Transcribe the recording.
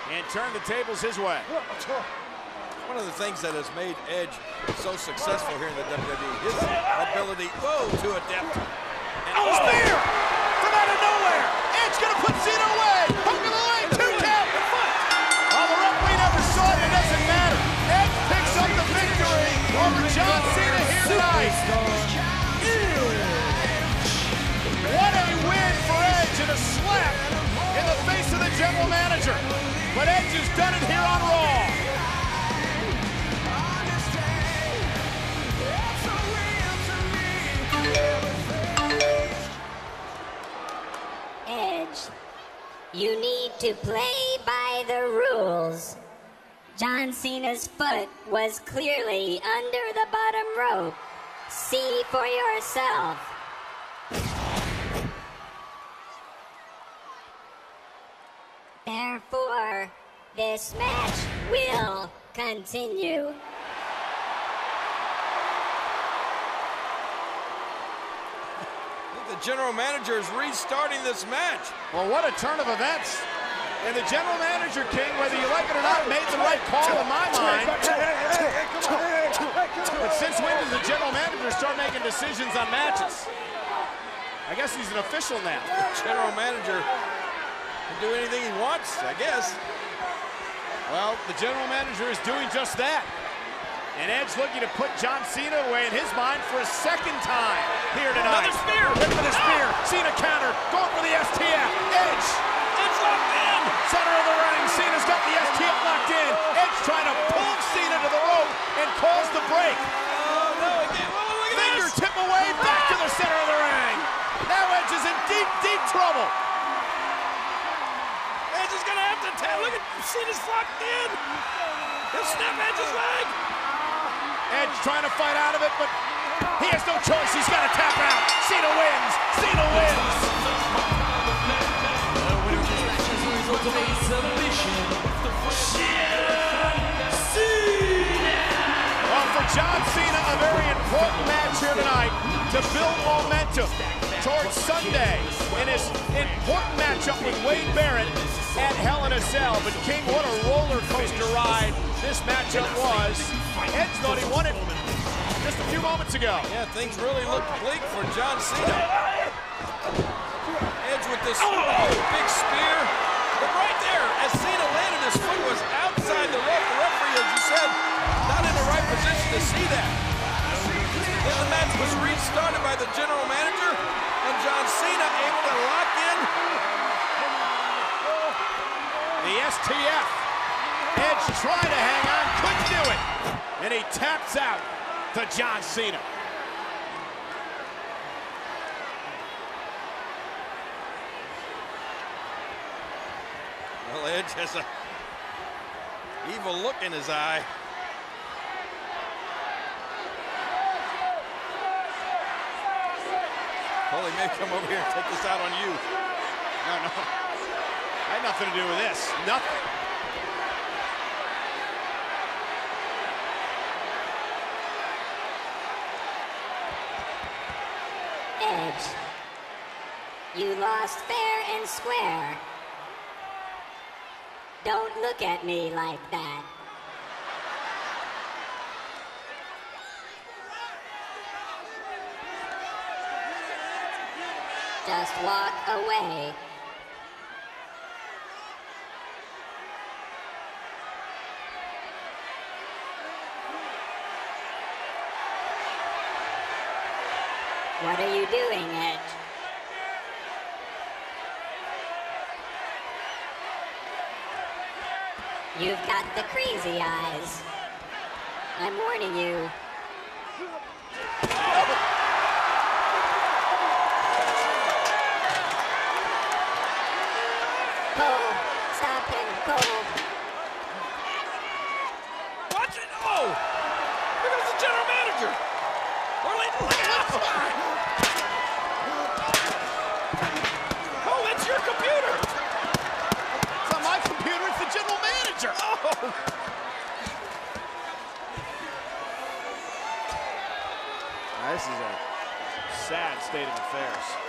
and turn the tables his way. One of the things that has made Edge so successful here in the WWE, his ability, to a depth. And spear from out of nowhere. Edge gonna put Cena away. Hook of the leg, 2 count. Well, the referee never saw it. It doesn't matter. Edge picks up the victory over John Cena here tonight. What a win for Edge and a slap in the face of the general manager. But Edge has done it here on Raw. Edge, you need to play by the rules. John Cena's foot was clearly under the bottom rope. See for yourself. Therefore, this match will continue. the general manager is restarting this match. Well, what a turn of events. And the general manager, King, whether you like it or not, made the right call in my mind. But since when does the general manager start making decisions on matches? I guess he's an official now. General manager can do anything he wants, I guess. Well, the general manager is doing just that. And Edge looking to put John Cena away in his mind for a second time here tonight. Another spear! Looking for the spear. Cena counter. Going for the STF. Edge. Edge locked in. Center of the ring. Cena's got the STF locked in. Edge trying to pull Cena to the rope and cause the break. Oh, no, again. Oh, look at this. Fingertip away. Back to the center of the ring. Now Edge is in deep, deep trouble. Edge is going to have to tap. Look at Cena's locked in. He'll snap Edge's leg. Edge trying to fight out of it, but he has no choice. He's got to tap out. Cena wins. Cena wins. The winner of this match as a result of a submission. Well, for John Cena, a very important match here tonight to build momentum towards Sunday in his important matchup with Wade Barrett at Hell in a Cell. But King, what a roller coaster ride this matchup was. Edge thought he won it just a few moments ago. Yeah, things really looked bleak for John Cena. Edge with this big spear. But right there, as Cena landed, his foot was outside the rope. The referee, as you said, not in the right position to see that. Then the match was restarted by the general manager, and John Cena able to lock in the STF. Edge tried to hang on, couldn't do it. And he taps out to John Cena. Well, Edge has a evil look in his eye. Well, he may come over here and take this out on you. No. I had nothing to do with this. Nothing. Edge, you lost fair and square. Don't look at me like that. Just walk away. What are you doing, Edge? You've got the crazy eyes. I'm warning you. Cole, stop him, Cole. Watch it! Oh! Here goes the general manager! Look out! Oh, that's your computer! It's not my computer, it's the general manager! Oh! Now, this is a sad state of affairs.